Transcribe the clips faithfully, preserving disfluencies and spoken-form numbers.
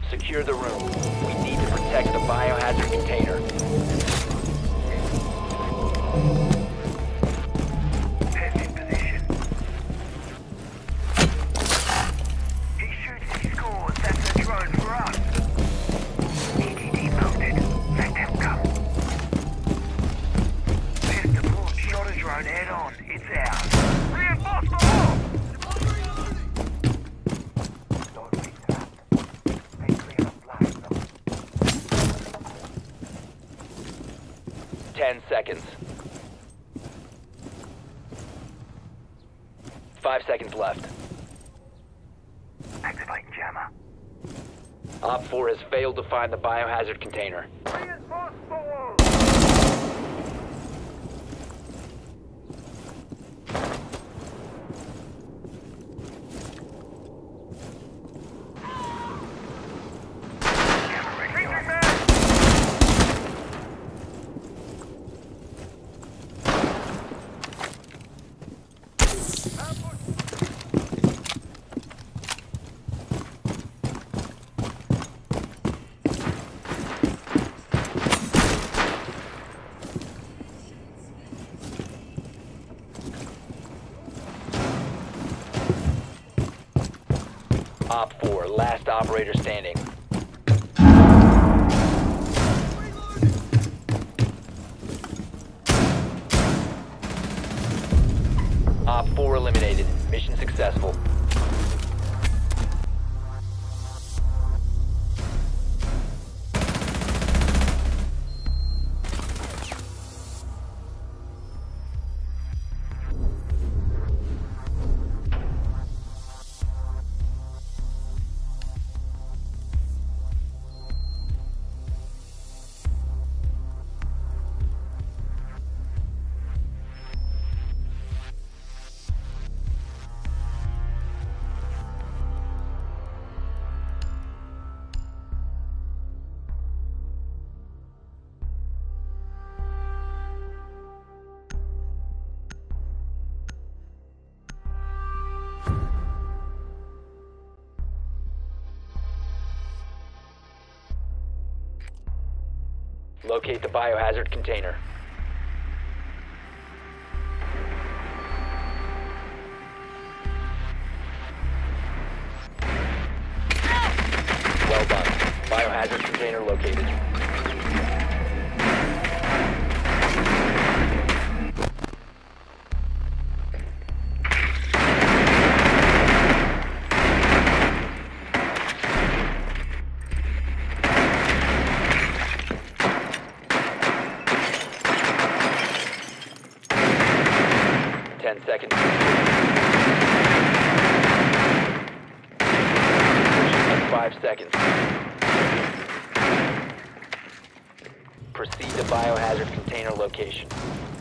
Secure the room. We need to protect the biohazard container. Head in position. He shoots, he scores. That's a drone for us. E D D mounted. Let them come. Pistol port, shot a drone head on. It's ours. Reinforce the wall! Ten seconds. Five seconds left. Activating jammer. Op four has failed to find the biohazard container. Reinforce the wall! Op four, last operator standing. Op four eliminated. Mission successful. Locate the biohazard container. Well done. Biohazard container located. Ten seconds. Five seconds. Proceed to biohazard container location.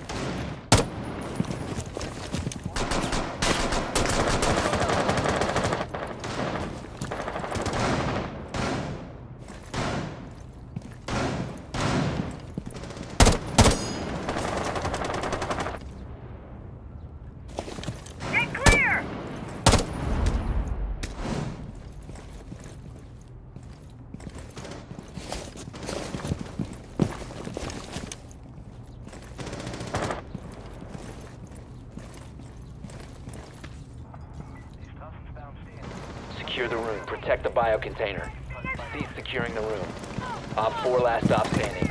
Secure the room. Protect the bio container. Cease securing the room. Op four last stop standing.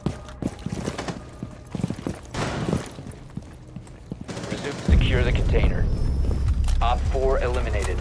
Resume to secure the container. Op four eliminated.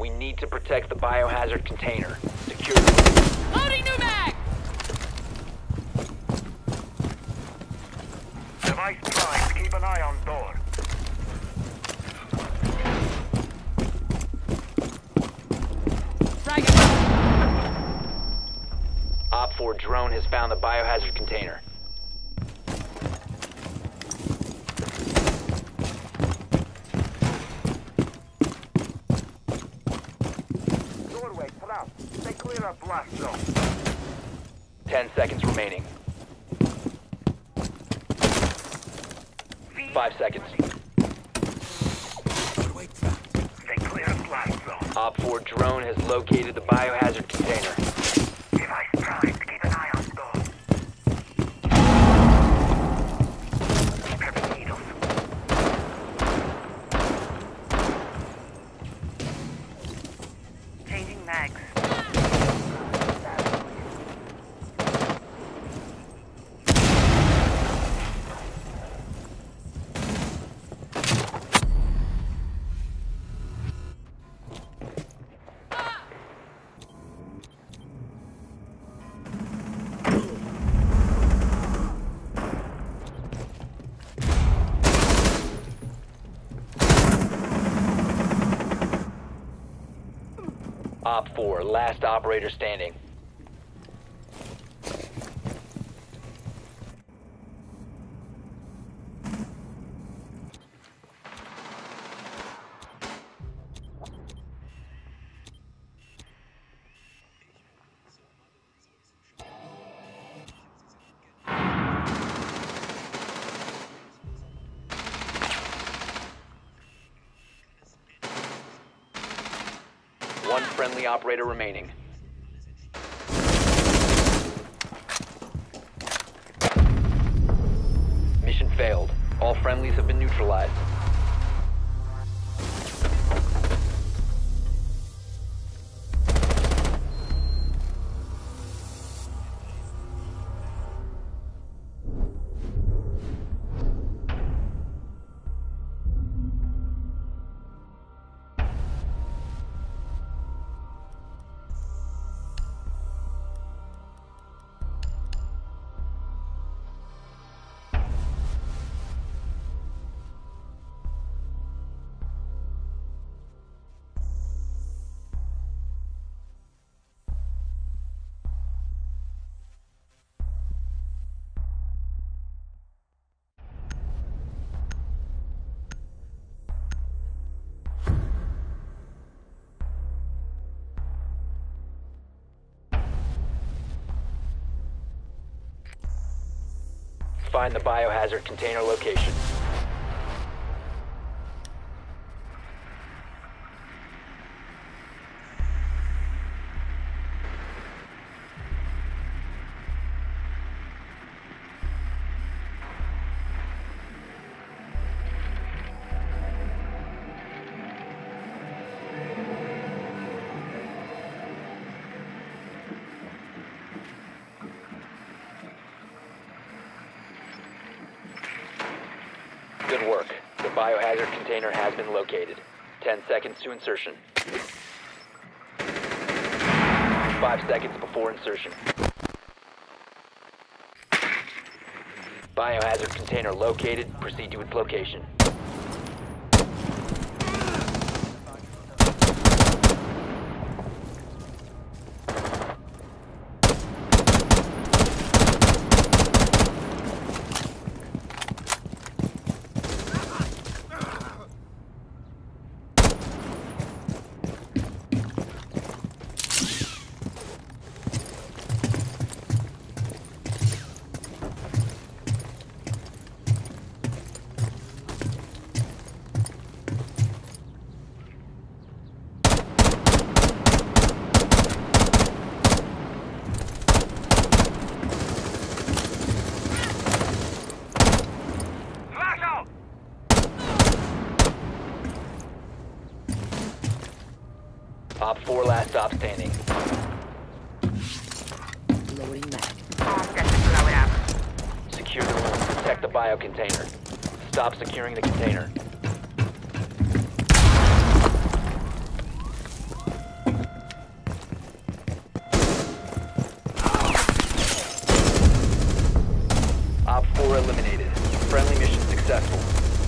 We need to protect the biohazard container. Secure the room. Loading new mag! Device primed. Keep an eye on door. Frag it. Op four drone has found the biohazard container. Doorway trapped. Stay clear of blast zone. Ten seconds remaining. Five seconds. Stay clear of blast zone. Op four drone has located the biohazard container. Device primed. Keep an eye on door. Prepping needles. Changing mags. Op four, last operator standing. One friendly operator remaining. Mission failed. All friendlies have been neutralized. Find the biohazard container location. Good work. The biohazard container has been located. Ten seconds to insertion. Five seconds before insertion. Biohazard container located. Proceed to its location. Op four last stop standing. Loading mag. Blow it up. Secure the room. Protect the bio container. Stop securing the container. four eliminated. Friendly mission successful.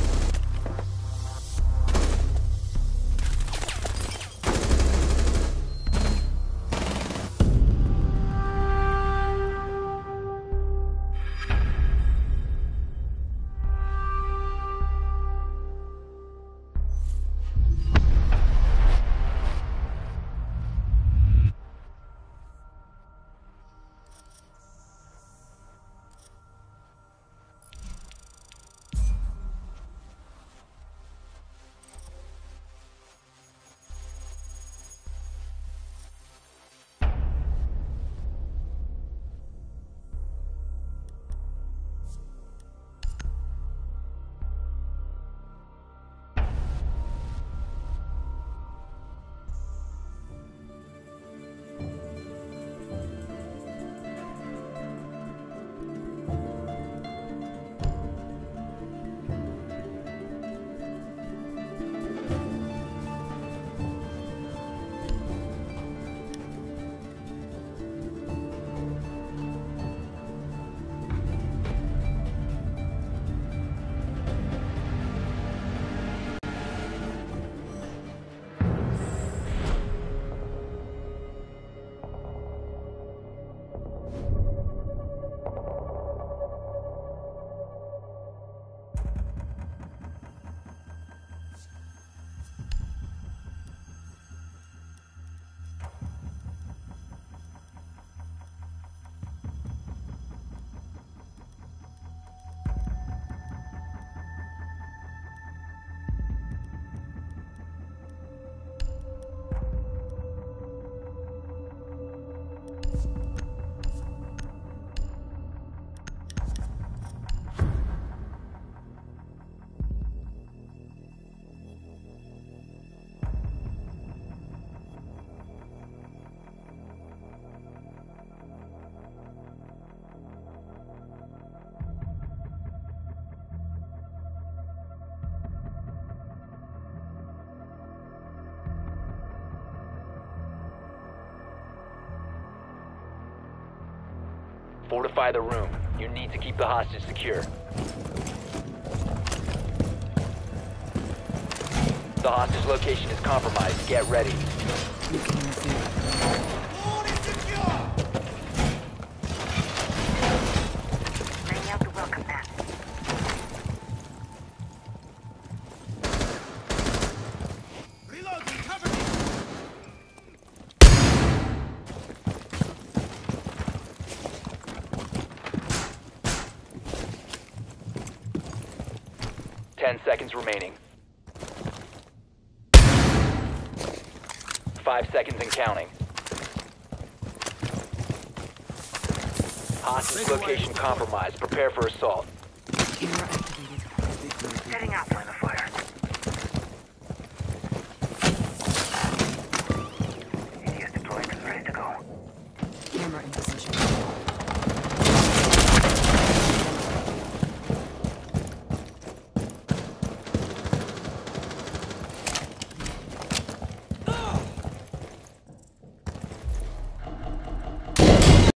Fortify the room. You need to keep the hostage secure. The hostage location is compromised. Get ready. Laying out the welcome mat. Reloading, cover me! Ten seconds remaining. Five seconds and counting. Hostage location compromised. Prepare for assault. Camera activated. Setting up.